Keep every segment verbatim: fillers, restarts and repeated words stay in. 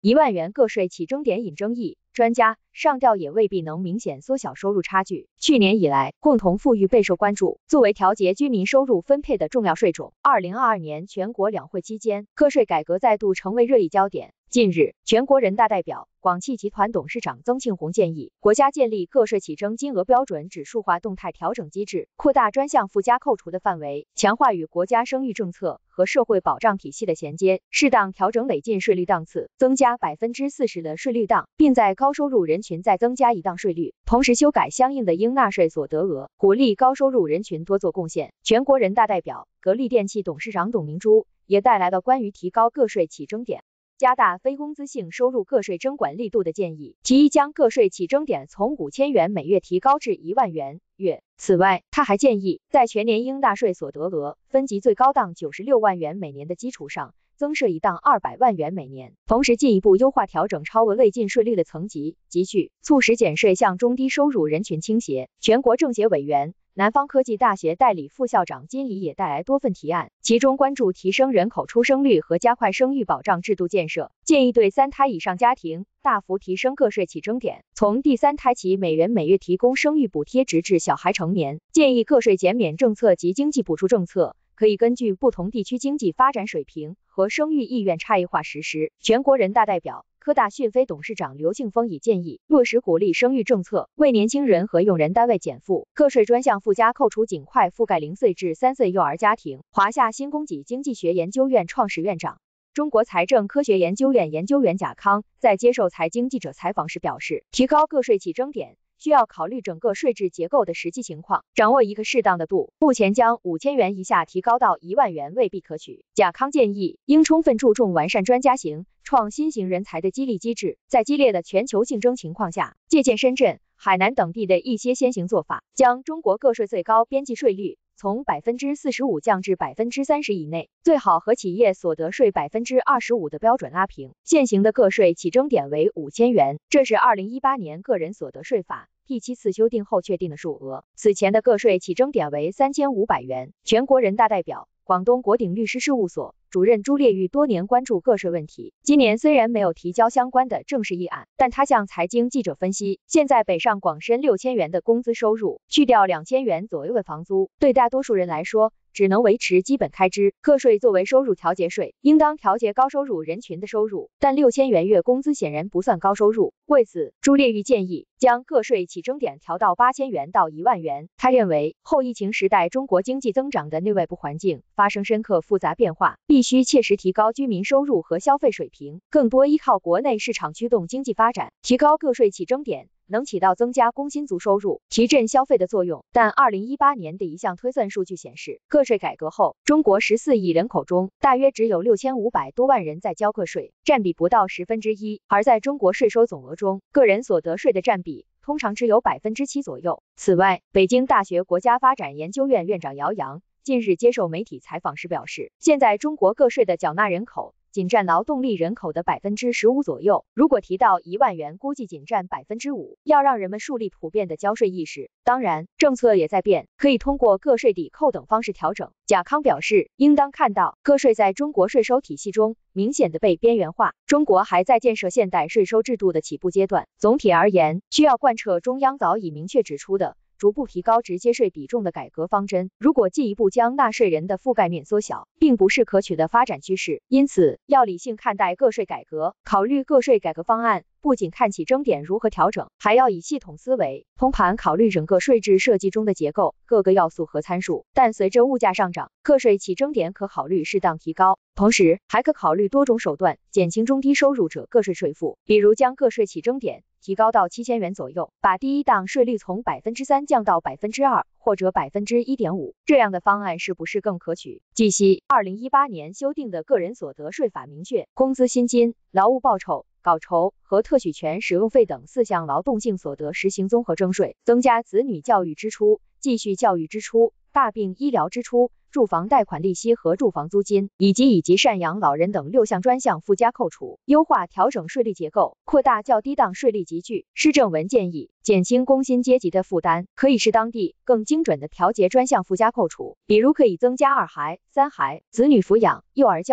一万元个税起征点引争议，专家上调也未必能明显缩小收入差距。去年以来，共同富裕备受关注，作为调节居民收入分配的重要税种。二零二二年全国两会期间，个税改革再度成为热议焦点。近日，全国人大代表、广汽集团董事长曾庆红建议，国家建立个税起征金额标准指数化动态调整机制，扩大专项附加扣除的范围，强化与国家生育政策和社会保障体系的衔接，适当调整累进税率档次，增加百分之四十的税率档，并在高收入人群再增加一档税率，同时修改相应的应纳税所得额，鼓励高收入人群多做贡献。全国人大代表、格力电器董事长董明珠也带来了关于提高个税起征点，加大非工资性收入个税征管力度的建议，提议将个税起征点从五千元每月提高至一万元月。此外，他还建议在全年应纳税所得额分级最高档九十六万元每年的基础上，增设一档二百万元每年，同时进一步优化调整超额累进税率的层级级距，促使减税向中低收入人群倾斜。全国政协委员、南方科技大学代理副校长金怡也带来多份提案，其中关注提升人口出生率和加快生育保障制度建设，建议对三胎以上家庭大幅提升个税起征点，从第三胎起每人每月提供生育补贴直至小孩成年，建议个税减免政策及经济补助政策可以根据不同地区经济发展水平和生育意愿差异化实施。全国人大代表、科大讯飞董事长刘庆峰也建议落实鼓励生育政策，为年轻人和用人单位减负，个税专项附加扣除尽快覆盖零岁至三岁幼儿家庭。华夏新供给经济学研究院创始院长、中国财政科学研究院研究员贾康在接受财经记者采访时表示，提高个税起征点需要考虑整个税制结构的实际情况，掌握一个适当的度。目前将五千元以下提高到一万元未必可取。贾康建议，应充分注重完善专家型、创新型人才的激励机制，在激烈的全球竞争情况下，借鉴深圳、海南等地的一些先行做法，将中国个税最高边际税率从百分之四十五降至百分之三十以内，最好和企业所得税百分之二十五的标准拉平。现行的个税起征点为五千元，这是二零一八年个人所得税法第七次修订后确定的数额。此前的个税起征点为三千五百元。全国人大代表、广东国鼎律师事务所主任朱烈玉多年关注个税问题，今年虽然没有提交相关的正式议案，但他向财经记者分析，现在北上广深六千元的工资收入，去掉两千元左右的房租，对大多数人来说只能维持基本开支。个税作为收入调节税，应当调节高收入人群的收入，但六千元月工资显然不算高收入。为此，朱烈玉建议将个税起征点调到八千元到一万元。他认为，后疫情时代中国经济增长的内外部环境发生深刻复杂变化，必须切实提高居民收入和消费水平，更多依靠国内市场驱动经济发展。提高个税起征点能起到增加工薪族收入、提振消费的作用。但二零一八年的一项推算数据显示，个税改革后，中国十四亿人口中，大约只有六千五百多万人在交个税，占比不到十分之一。而在中国税收总额中，个人所得税的占比通常只有百分之七左右。此外，北京大学国家发展研究院院长姚洋近日接受媒体采访时表示，现在中国个税的缴纳人口仅占劳动力人口的百分之十五左右，如果提到一万元，估计仅占百分之五。要让人们树立普遍的交税意识，当然政策也在变，可以通过个税抵扣等方式调整。贾康表示，应当看到个税在中国税收体系中明显的被边缘化，中国还在建设现代税收制度的起步阶段。总体而言，需要贯彻中央早已明确指出的逐步提高直接税比重的改革方针，如果进一步将纳税人的覆盖面缩小，并不是可取的发展趋势。因此，要理性看待个税改革，考虑个税改革方案不仅看起征点如何调整，还要以系统思维通盘考虑整个税制设计中的结构、各个要素和参数。但随着物价上涨，个税起征点可考虑适当提高，同时还可考虑多种手段减轻中低收入者个税税负，比如将个税起征点提高到七千元左右，把第一档税率从百分之三降到百分之二或者百分之一点五，这样的方案是不是更可取？据悉，二零一八年修订的个人所得税法明确，工资薪金、劳务报酬、稿酬和特许权使用费等四项劳动性所得实行综合征税，增加子女教育支出、继续教育支出、大病医疗支出、住房贷款利息和住房租金，以及以及赡养老人等六项专项附加扣除，优化调整税率结构，扩大较低档税率集聚。施政文建议，减轻工薪阶级的负担，可以适当地更精准地调节专项附加扣除，比如可以增加二孩、三孩、子女抚养、幼儿教育、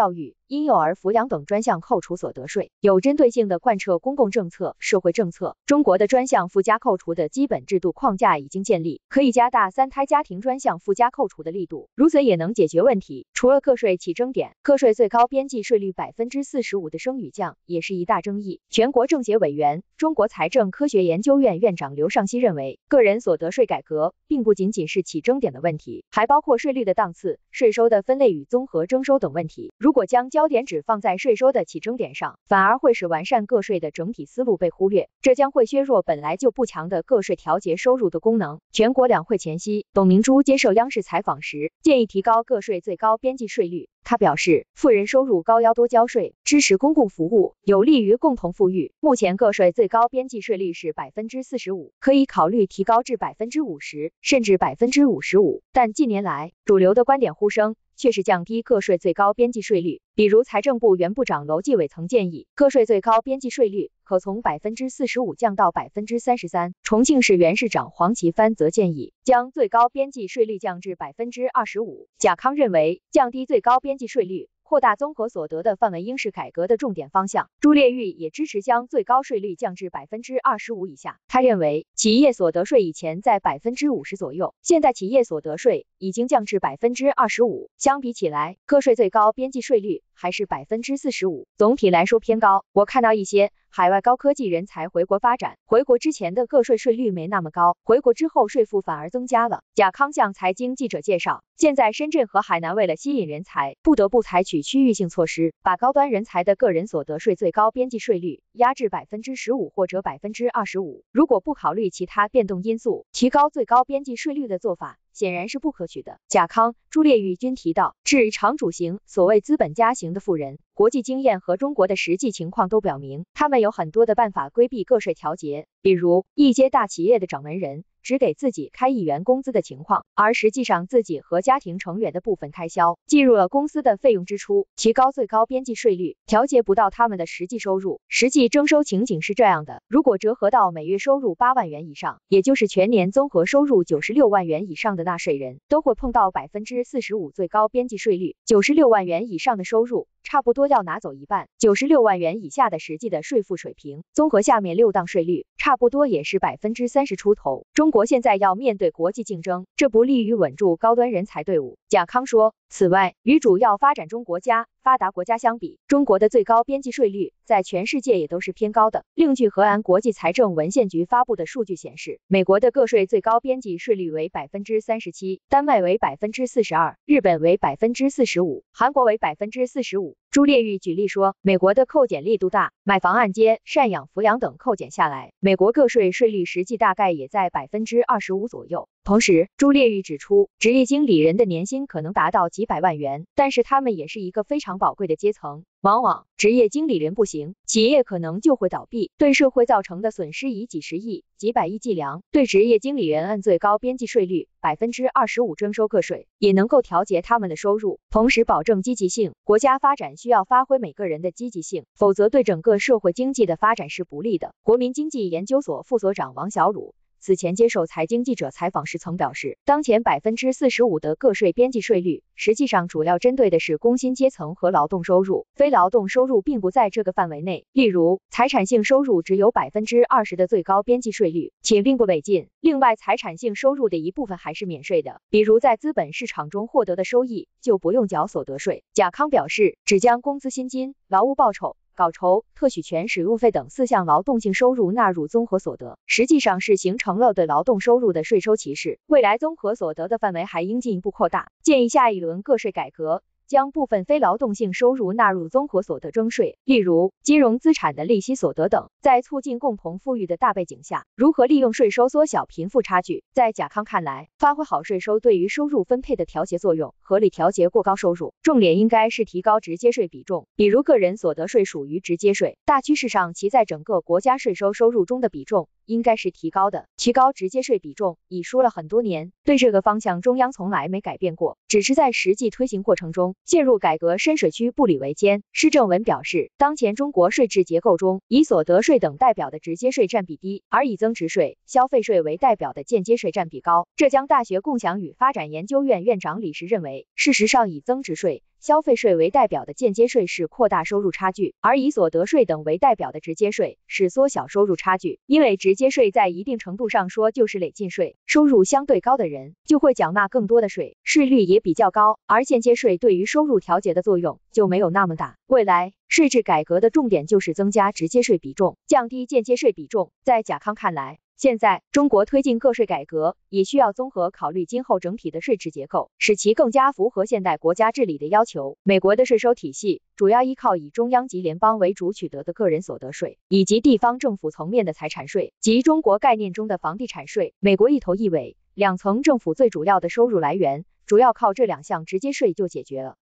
婴幼儿抚养等专项扣除所得税，有针对性地贯彻公共政策、社会政策。中国的专项附加扣除的基本制度框架已经建立，可以加大三胎家庭专项附加扣除的力度，如此也能解决问题。除了个税起征点，个税最高边际税率百分之四十五的升与降也是一大争议。全国政协委员、中国财政科学研究院院长刘尚希认为，个人所得税改革并不仅仅是起征点的问题，还包括税率的档次、税收的分类与综合征收等问题。如果将焦点只放在税收的起征点上，反而会使完善个税的整体思路被忽略，这将会削弱本来就不强的个税调节收入的功能。全国两会前夕，董明珠接受央视采访时，建议提高个税最高边际税率。他表示，富人收入高要多交税，支持公共服务，有利于共同富裕。目前个税最高边际税率是百分之四十五，可以考虑提高至百分之五十，甚至百分之五十五。但近年来，主流的观点呼声却是降低个税最高边际税率。比如财政部原部长楼继伟曾建议，个税最高边际税率可从百分之四十五降到百分之三十三。重庆市原市长黄奇帆则建议将最高边际税率降至百分之二十五。贾康认为，降低最高边际税率，扩大综合所得的范围应是改革的重点方向。朱烈玉也支持将最高税率降至百分之二十五以下。他认为，企业所得税以前在百分之五十左右，现在企业所得税已经降至百分之二十五，相比起来，个税最高边际税率还是百分之四十五，总体来说偏高。我看到一些海外高科技人才回国发展，回国之前的个税税率没那么高，回国之后税负反而增加了。贾康向财经记者介绍，现在深圳和海南为了吸引人才，不得不采取区域性措施，把高端人才的个人所得税最高边际税率压至百分之十五或者百分之二十五。如果不考虑其他变动因素，提高最高边际税率的做法显然是不可取的。贾康、朱烈玉均提到，至常主型，所谓资本家型的富人，国际经验和中国的实际情况都表明，他们有很多的办法规避个税调节，比如一些大企业的掌门人只给自己开一元工资的情况，而实际上自己和家庭成员的部分开销计入了公司的费用支出，提高最高边际税率，调节不到他们的实际收入。实际征收情景是这样的，如果折合到每月收入八万元以上，也就是全年综合收入九十六万元以上的纳税人，都会碰到百分之四十五最高边际税率。九十六万元以上的收入，差不多要拿走一半。九十六万元以下的实际的税负水平，综合下面六档税率，差不多也是百分之三十出头。中国现在要面对国际竞争，这不利于稳住高端人才队伍。贾康说，此外，与主要发展中国家、发达国家相比，中国的最高边际税率在全世界也都是偏高的。另据荷兰国际财政文献局发布的数据显示，美国的个税最高边际税率为百分之三十七，丹麦为百分之四十二，日本为百分之四十五，韩国为百分之四十五。朱烈玉举例说，美国的扣减力度大，买房按揭、赡养、抚养等扣减下来，美国个税税率实际大概也在百分之二十五左右。同时，朱烈玉指出，职业经理人的年薪可能达到几百万元，但是他们也是一个非常宝贵的阶层。往往职业经理人不行，企业可能就会倒闭，对社会造成的损失以几十亿、几百亿计量。对职业经理人按最高边际税率百分之二十五征收个税，也能够调节他们的收入，同时保证积极性。国家发展需要发挥每个人的积极性，否则对整个社会经济的发展是不利的。国民经济研究所副所长王小鲁此前接受财经记者采访时曾表示，当前百分之四十五的个税边际税率，实际上主要针对的是工薪阶层和劳动收入，非劳动收入并不在这个范围内。例如，财产性收入只有百分之二十的最高边际税率，且并不累进。另外，财产性收入的一部分还是免税的，比如在资本市场中获得的收益就不用缴所得税。贾康表示，只将工资薪金、劳务报酬、稿酬、特许权使用费等四项劳动性收入纳入综合所得，实际上是形成了对劳动收入的税收歧视。未来综合所得的范围还应进一步扩大，建议下一轮个税改革将部分非劳动性收入纳入综合所得征税，例如金融资产的利息所得等。在促进共同富裕的大背景下，如何利用税收缩小贫富差距，在贾康看来，发挥好税收对于收入分配的调节作用，合理调节过高收入。重点应该是提高直接税比重，比如个人所得税属于直接税，大趋势上其在整个国家税收收入中的比重应该是提高的。提高直接税比重已说了很多年，对这个方向中央从来没改变过，只是在实际推行过程中陷入改革深水区，不履维艰。施正文表示，当前中国税制结构中，以所得税等代表的直接税占比低，而以增值税、消费税为代表的间接税占比高。浙江大学共享与发展研究院院长李石认为，事实上以增值税、 消费税为代表的间接税是扩大收入差距，而以所得税等为代表的直接税是缩小收入差距。因为直接税在一定程度上说就是累进税，收入相对高的人就会缴纳更多的税，税率也比较高，而间接税对于收入调节的作用就没有那么大。未来税制改革的重点就是增加直接税比重，降低间接税比重。在贾康看来，现在中国推进个税改革，也需要综合考虑今后整体的税制结构，使其更加符合现代国家治理的要求。美国的税收体系主要依靠以中央及联邦为主取得的个人所得税，以及地方政府层面的财产税，及中国概念中的房地产税。美国一头一尾，两层政府最主要的收入来源，主要靠这两项直接税就解决了。